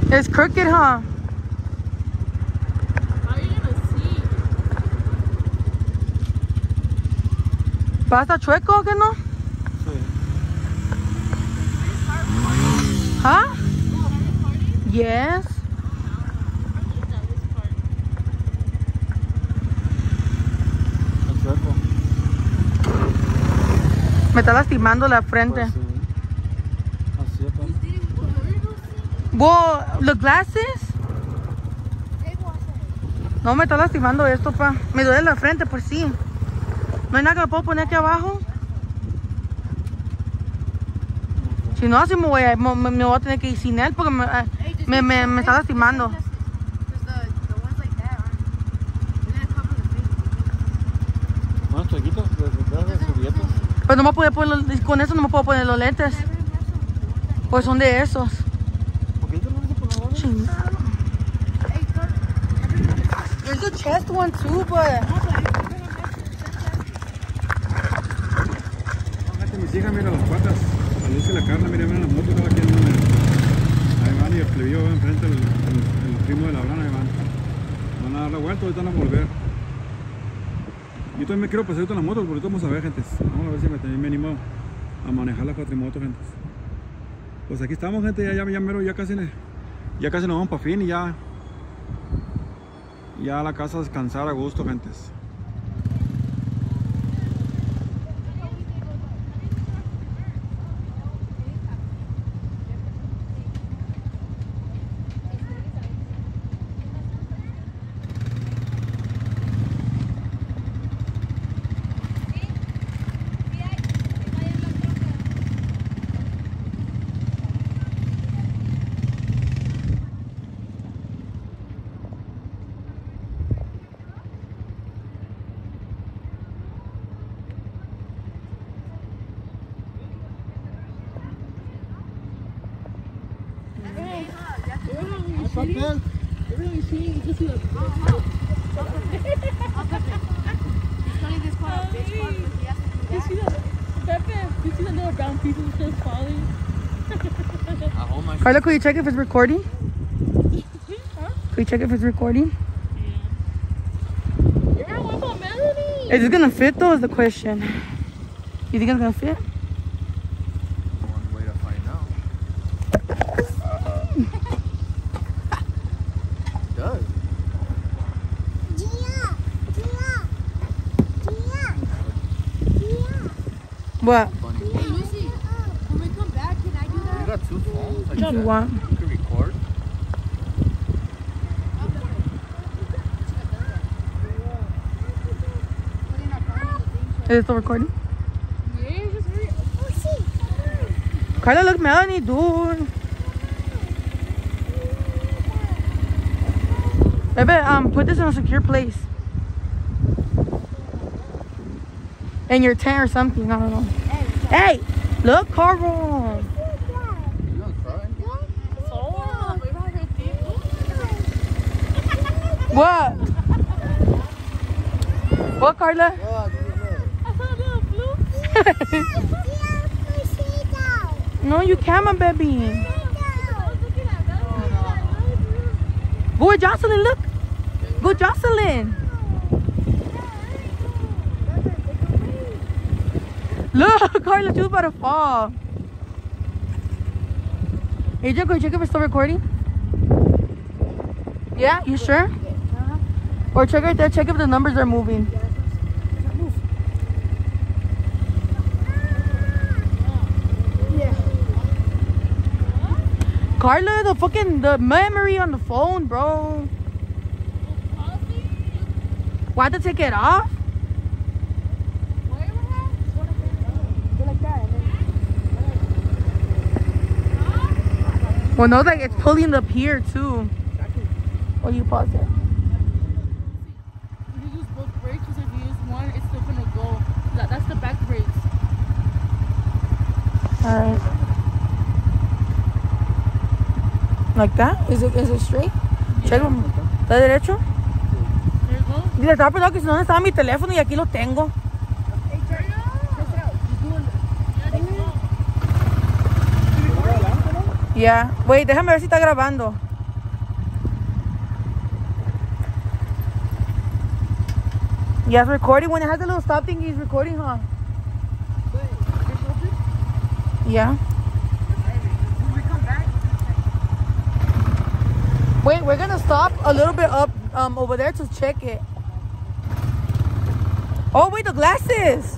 It's crooked, huh? How are you gonna see? ¿Va a estar chueco o qué no? Sí. Huh? Yes. El chueco. Me está lastimando la frente. Pues sí. Así es, pues. Well, the glasses. No, me está lastimando esto, pa. Me duele la frente, pues sí. No hay nada que me puedo poner aquí abajo. Si no, así me voy a tener que ir sin él porque me está lastimando. Unos chuequitos de servilletas. Pero no me puedo poner, con eso no me puedo poner los lentes. Pues son de esos. ¿Por qué te lo vas a poner? Chingado. There's a chest one too, but... Mis hijas, mira las patas. La luz y la carne, mira la moto, cada quien. Mira. Ahí van y el plebillo va enfrente, el primo de la brana, ahí van. Van a dar la vuelta, ahorita van a volver. Yo también me quiero pasar ahorita en la moto, porque ahorita vamos a ver, gentes. Vamos a ver si también me animo a manejar la cuatrimoto, gentes. Pues aquí estamos, gente, ya mero, ya casi nos vamos para fin y ya a la casa a descansar a gusto, gentes. You're really seeing, you just see the... He's calling this part a bitch part because he has to do that. You see that? Pepe, you see the little brown pieces just falling? Carla, could you check if it's recording? Huh? Could you check if it's recording? Yeah, what about Melanie? Is it gonna fit though, is the question. You think it's gonna fit? One way to find out. It does. What? Funny. Hey, Lucy, when we come back, can I do You that? got two phones. Like If you want. You can record. Is it still recording? Yeah, just hurry. Carla, look, Melanie, dude. Baby, put this in a secure place. In your tent or something, I don't know. Hey, look, Carl. You gonna cry? What? What, Carla? No, you can't, my baby. Go, Jocelyn, look. Go, Jocelyn. Look, Carla, she was about to fall. Adrian, go check if it's still recording. Yeah, you sure? Or check right there, check if the numbers are moving. Carla, the memory on the phone, bro. Why'd they take it off? Well, no, like it's pulling up here too. Or you pause it. If you use both brakes, because if you use one, it's still gonna go. That's the back brakes. Alright. Like that? Is it straight? Check. ¿Está derecho? There you go. Dile, estaba pensando que si no estaba mi teléfono y aquí lo tengo. Hey, turn it out. Just doing it. Ya. Wait, déjame ver si está grabando. Yeah, it's recording. When it has a little stop thing, he's recording, huh? Yeah. When we come back, Wait, we're gonna stop a little bit up over there to check it. Oh wait, the glasses.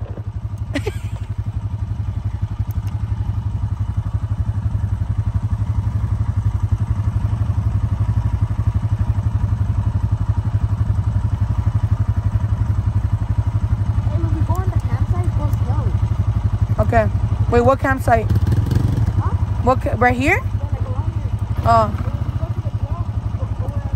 Okay. Wait, what campsite? huh? What? Right here? Yeah, like around here. Oh. When we go to the club, go around.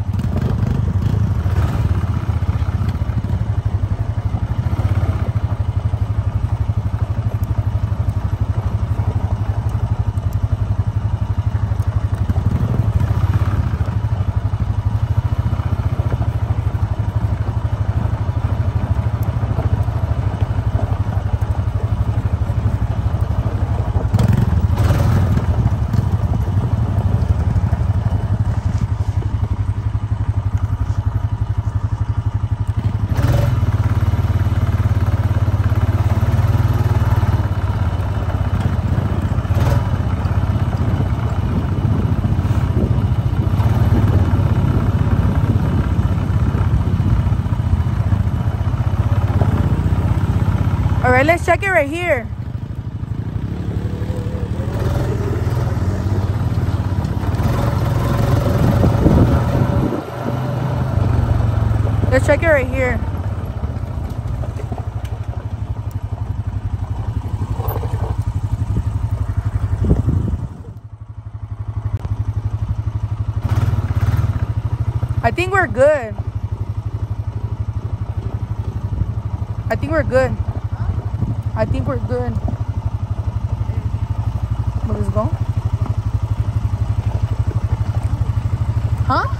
All right, let's check it right here. Let's check it right here. I think we're good. I think we're good. I think we're good. Let's go. Huh?